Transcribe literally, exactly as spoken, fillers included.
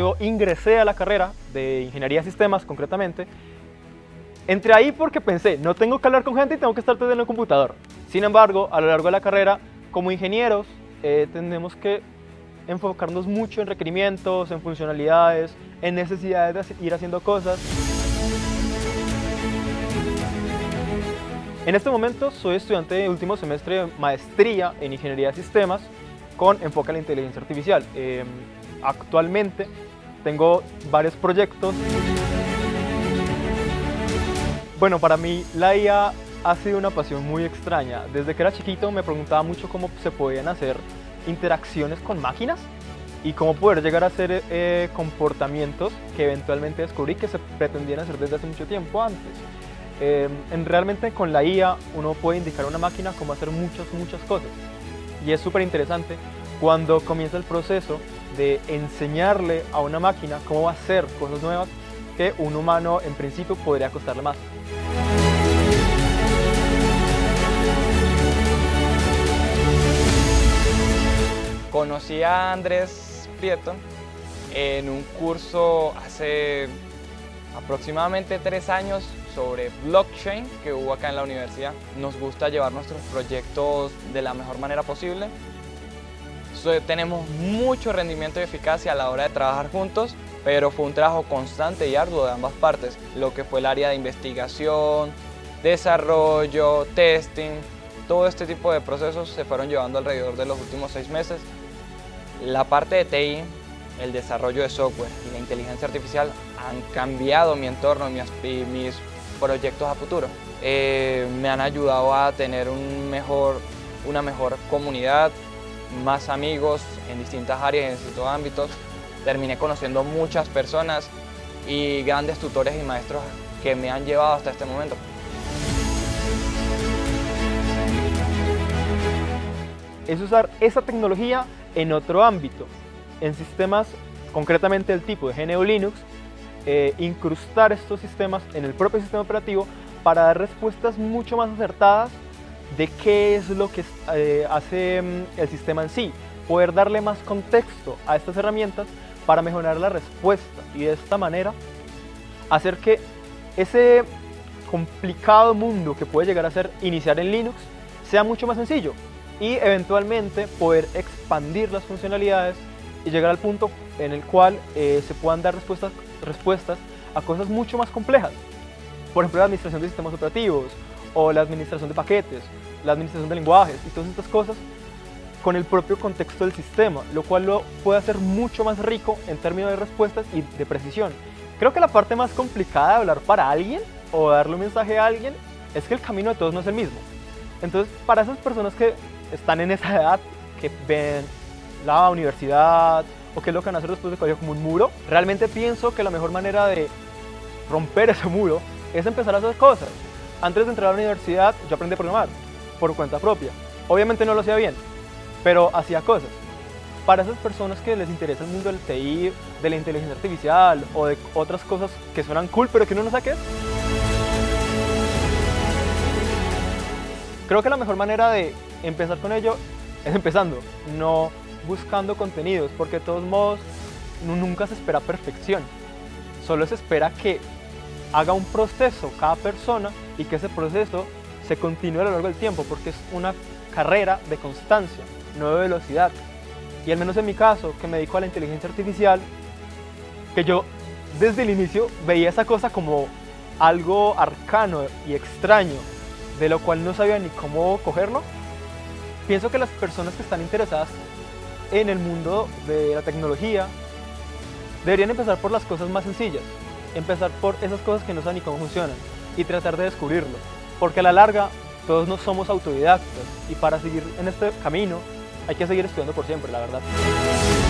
luego ingresé a la carrera de Ingeniería de Sistemas, concretamente. Entré ahí porque pensé, no tengo que hablar con gente y tengo que estar todo en el computador. Sin embargo, a lo largo de la carrera, como ingenieros, eh, tenemos que enfocarnos mucho en requerimientos, en funcionalidades, en necesidades de ir haciendo cosas. En este momento soy estudiante de último semestre de maestría en Ingeniería de Sistemas con enfoque a la inteligencia artificial. Eh, actualmente tengo varios proyectos. Bueno, para mí la I A ha sido una pasión muy extraña. Desde que era chiquito me preguntaba mucho cómo se podían hacer interacciones con máquinas y cómo poder llegar a hacer eh, comportamientos que eventualmente descubrí que se pretendían hacer desde hace mucho tiempo antes. Eh, en, realmente con la I A uno puede indicar a una máquina cómo hacer muchas, muchas cosas. Y es súper interesante cuando comienza el proceso de enseñarle a una máquina cómo va a hacer cosas nuevas que un humano en principio podría costarle más. Conocí a Andrés Prieto en un curso hace aproximadamente tres años sobre blockchain que hubo acá en la universidad. Nos gusta llevar nuestros proyectos de la mejor manera posible. So, tenemos mucho rendimiento y eficacia a la hora de trabajar juntos, pero fue un trabajo constante y arduo de ambas partes, lo que fue el área de investigación, desarrollo, testing. Todo este tipo de procesos se fueron llevando alrededor de los últimos seis meses. La parte de T I, el desarrollo de software y la inteligencia artificial han cambiado mi entorno y mis proyectos a futuro. Eh, me han ayudado a tener un mejor, una mejor comunidad, más amigos en distintas áreas, en distintos ámbitos. Terminé conociendo muchas personas y grandes tutores y maestros que me han llevado hasta este momento. Es usar esa tecnología en otro ámbito, en sistemas concretamente del tipo de G N U Linux, eh, incrustar estos sistemas en el propio sistema operativo para dar respuestas mucho más acertadas de qué es lo que eh, hace mm, el sistema en sí, poder darle más contexto a estas herramientas para mejorar la respuesta y de esta manera hacer que ese complicado mundo que puede llegar a ser iniciar en Linux sea mucho más sencillo y eventualmente poder expandir las funcionalidades y llegar al punto en el cual eh, se puedan dar respuestas, respuestas a cosas mucho más complejas. Por ejemplo, la administración de sistemas operativos o la administración de paquetes, la administración de lenguajes y todas estas cosas con el propio contexto del sistema, lo cual lo puede hacer mucho más rico en términos de respuestas y de precisión. Creo que la parte más complicada de hablar para alguien o darle un mensaje a alguien es que el camino de todos no es el mismo. Entonces, para esas personas que están en esa edad, que ven la universidad o qué es lo que van a hacer después de colegio como un muro, realmente pienso que la mejor manera de romper ese muro es empezar a hacer cosas. Antes de entrar a la universidad yo aprendí a programar por cuenta propia. Obviamente no lo hacía bien, pero hacía cosas. Para esas personas que les interesa el mundo del T I, de la inteligencia artificial o de otras cosas que suenan cool pero que uno no sabe qué es, creo que la mejor manera de empezar con ello es empezando, no buscando contenidos, porque de todos modos nunca se espera perfección, solo se espera que haga un proceso cada persona y que ese proceso se continúe a lo largo del tiempo, porque es una carrera de constancia, no de velocidad. Y al menos en mi caso, que me dedico a la inteligencia artificial, que yo desde el inicio veía esa cosa como algo arcano y extraño, de lo cual no sabía ni cómo cogerlo, pienso que las personas que están interesadas en el mundo de la tecnología deberían empezar por las cosas más sencillas, empezar por esas cosas que no saben ni cómo funcionan y tratar de descubrirlo, porque a la larga todos no somos autodidactas y para seguir en este camino hay que seguir estudiando por siempre, la verdad.